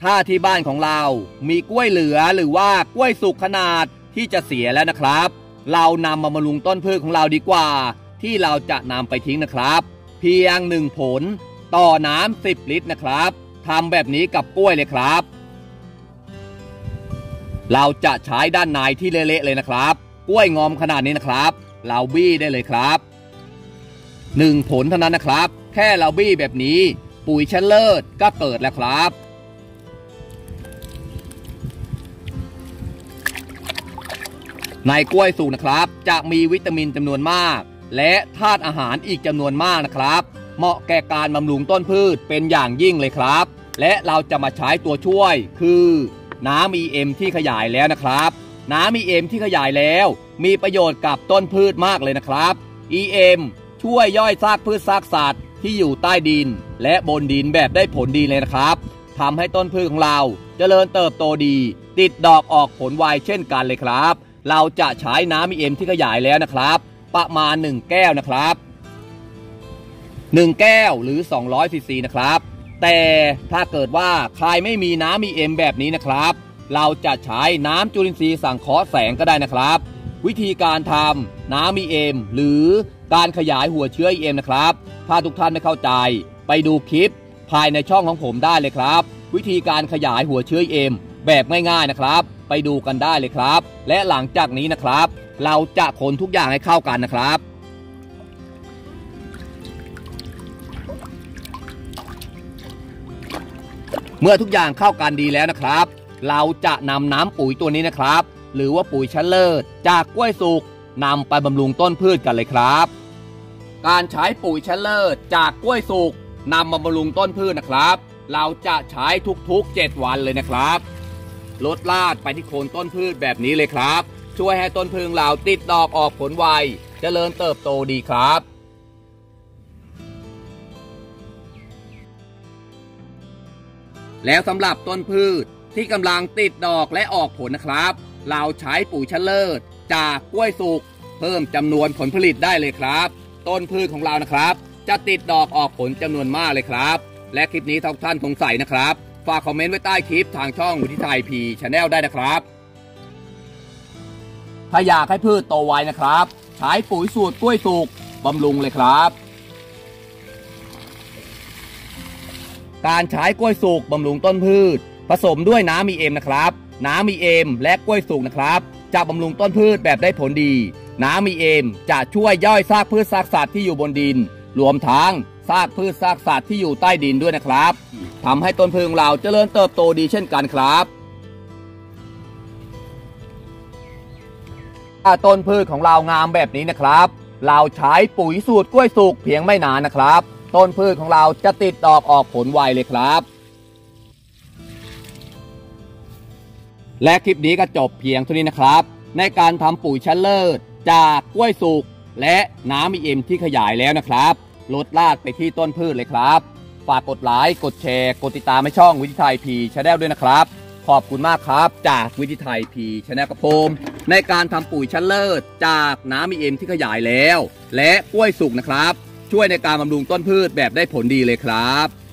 ถ้าที่บ้านของเรามีกล้วยเหลือหรือว่ากล้วยสุกขนาดที่จะเสียแล้วนะครับเรานำมาบำรุงต้นพืชของเราดีกว่าที่เราจะนำไปทิ้งนะครับเพียง1 ผลต่อน้ำ10 ลิตรนะครับทำแบบนี้กับกล้วยเลยครับเราจะใช้ด้านในที่เละๆเลยนะครับกล้วยงอมขนาดนี้นะครับเราบี้ได้เลยครับ1 ผลเท่านั้นนะครับแค่เราบี้แบบนี้ปุ๋ยชั้นเลิศก็เกิดแล้วครับในกล้วยสุกนะครับจะมีวิตามินจำนวนมากและธาตุอาหารอีกจำนวนมากนะครับเหมาะแก่การบำรุงต้นพืชเป็นอย่างยิ่งเลยครับและเราจะมาใช้ตัวช่วยคือน้ำ EM ที่ขยายแล้วนะครับน้ำ EM ที่ขยายแล้วมีประโยชน์กับต้นพืชมากเลยนะครับ EM ช่วยย่อยซากพืชซากสัตว์ที่อยู่ใต้ดินและบนดินแบบได้ผลดีเลยนะครับทำให้ต้นพืชของเราเจริญเติบโตดีติดดอกออกผลไวเช่นกันเลยครับเราจะใช้น้ำ EM ที่ขยายแล้วนะครับประมาณ1 แก้วนะครับ1 แก้วหรือ200 ซีซีนะครับแต่ถ้าเกิดว่าใครไม่มีน้ำ EM แบบนี้นะครับเราจะใช้น้ำจุลินทรีย์สังเคราะห์แสงก็ได้นะครับวิธีการทำน้ำ EM หรือการขยายหัวเชื้อ EM นะครับถ้าทุกท่านไม่เข้าใจไปดูคลิปภายในช่องของผมได้เลยครับวิธีการขยายหัวเชื้อ EM แบบง่ายๆนะครับไปดูกันได้เลยครับและหลังจากนี้นะครับเราจะคนทุกอย่างให้เข้ากันนะครับเมื่อทุกอย่างเข้ากันดีแล้วนะครับเราจะนำน้ำปุ๋ยตัวนี้นะครับหรือว่าปุ๋ยชั้นเลิศจากกล้วยสุกนำไปบำรุงต้นพืชกันเลยครับการใช้ปุ๋ยชั้นเลิศจากกล้วยสุกนำมาบำรุงต้นพืชนะครับเราจะใช้ทุกๆ7 วันเลยนะครับลดลาดไปที่โคนต้นพืชแบบนี้เลยครับช่วยให้ต้นพืชเราติดดอกออกผลไวเจริญเติบโตดีครับแล้วสำหรับต้นพืชที่กำลังติดดอกและออกผลนะครับเราใช้ปุ๋ยชั้นเลิศจากกล้วยสุกเพิ่มจำนวนผลผลิตได้เลยครับต้นพืชของเรานะครับจะติดดอกออกผลจำนวนมากเลยครับและคลิปนี้ทุกท่านสงสัยนะครับฝากคอมเมนต์ไว้ใต้คลิปทางช่องวุฒิไทยพีชาแนลได้นะครับถ้าอยากให้พืชโตไวนะครับใช้ปุ๋ยสูตรกล้วยสุกบำรุงเลยครับการใช้กล้วยสุกบำรุงต้นพืชผสมด้วยน้ำ EM นะครับน้ำ EM และกล้วยสุกนะครับจะบำรุงต้นพืชแบบได้ผลดีน้ำ EM จะช่วยย่อยซากพืชซากสัตว์ที่อยู่บนดินรวมทั้งซากพืชซากสัตว์ที่อยู่ใต้ดินด้วยนะครับทำให้ต้นพืชของเราเจริญเติบโตดีเช่นกันครับถ้าต้นพืชของเรางามแบบนี้นะครับเราใช้ปุ๋ยสูตรกล้วยสุกเพียงไม่นานนะครับต้นพืชของเราจะติดดอกออกผลไวเลยครับและคลิปนี้ก็จบเพียงเท่านี้นะครับในการทำปุ๋ยชั้นเลิศจากกล้วยสุกและน้ำ EM ที่ขยายแล้วนะครับลดลาดไปที่ต้นพืชเลยครับฝากกดไลค์กดแชร์กดติดตามให้ช่องวิถีไทยพีชาแนลด้วยนะครับขอบคุณมากครับจากวิถีไทยพีชาแนลกับผมในการทำปุ๋ยชั้นเลิศจากน้ำ EM ที่ขยายแล้วและกล้วยสุกนะครับช่วยในการบำรุงต้นพืชแบบได้ผลดีเลยครับ